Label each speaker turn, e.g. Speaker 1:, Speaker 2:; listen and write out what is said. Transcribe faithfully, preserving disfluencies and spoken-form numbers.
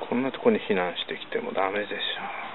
Speaker 1: こんなとこに避難してきてもダメでしょ。